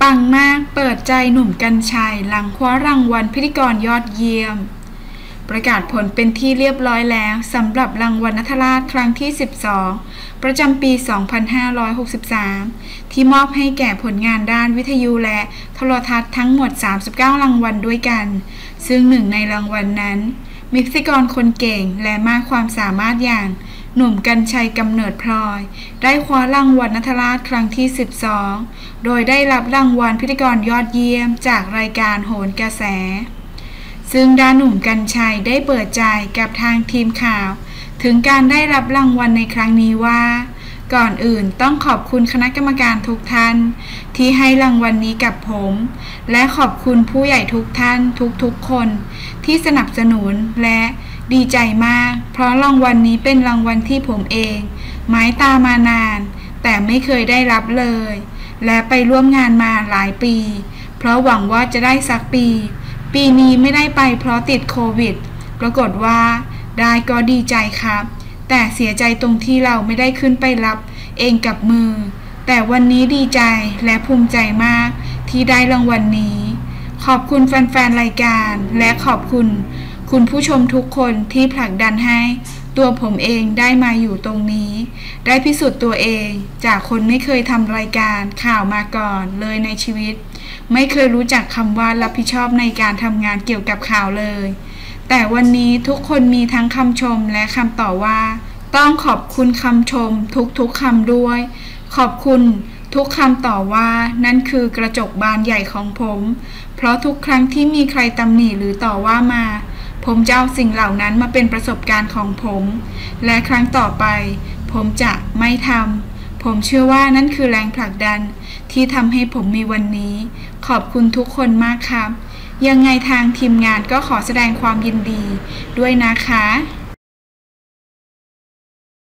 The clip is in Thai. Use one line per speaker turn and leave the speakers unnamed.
ปังมากเปิดใจหนุ่มกรรชัยหลังคว้ารางวัลพิธีกรยอดเยี่ยมประกาศผลเป็นที่เรียบร้อยแล้วสำหรับรางวัลนัทราชครั้งที่ 12 ประจำปี 2563 ที่มอบให้แก่ผลงานด้านวิทยุและโทรทัศน์ทั้งหมด 39 รางวัลด้วยกันซึ่งหนึ่งในรางวัลนั้นมีพิธีกรคนเก่งและมากความสามารถอย่างหนุ่มกรรชัยกำเนิดพลอยได้คว้ารางวัลนัทราชครั้งที่ 12 โดยได้รับรางวัลพิธีกรยอดเยี่ยมจากรายการโหนกระแสซึ่งด้านหนุ่มกรรชัยได้เปิดใจกับทางทีมข่าวถึงการได้รับรางวัลในครั้งนี้ว่าก่อนอื่นต้องขอบคุณคณะกรรมการทุกท่านที่ให้รางวัลนี้กับผมและขอบคุณผู้ใหญ่ทุกท่านทุกๆคนที่สนับสนุนและดีใจมากเพราะรางวัลนี้เป็นรางวัลที่ผมเองหมายตามานานแต่ไม่เคยได้รับเลยและไปร่วมงานมาหลายปีเพราะหวังว่าจะได้สักปีนี้ไม่ได้ไปเพราะติดโควิดปรากฏว่าได้ก็ดีใจครับแต่เสียใจตรงที่เราไม่ได้ขึ้นไปรับเองกับมือแต่วันนี้ดีใจและภูมิใจมากที่ได้รางวัลนี้ขอบคุณแฟนๆรายการและขอบคุณคุณผู้ชมทุกคนที่ผลักดันให้ตัวผมเองได้มาอยู่ตรงนี้ได้พิสูจน์ตัวเองจากคนไม่เคยทำรายการข่าวมาก่อนเลยในชีวิตไม่เคยรู้จักคำว่ารับผิดชอบในการทำงานเกี่ยวกับข่าวเลยแต่วันนี้ทุกคนมีทั้งคำชมและคำต่อว่าต้องขอบคุณคำชมทุกๆคำด้วยขอบคุณทุกคำต่อว่านั่นคือกระจกบานใหญ่ของผมเพราะทุกครั้งที่มีใครตำหนิหรือต่อว่ามาผมจะเอาสิ่งเหล่านั้นมาเป็นประสบการณ์ของผมและครั้งต่อไปผมจะไม่ทำผมเชื่อว่านั่นคือแรงผลักดันที่ทำให้ผมมีวันนี้ขอบคุณทุกคนมากครับยังไงทางทีมงานก็ขอแสดงความยินดีด้วยนะคะ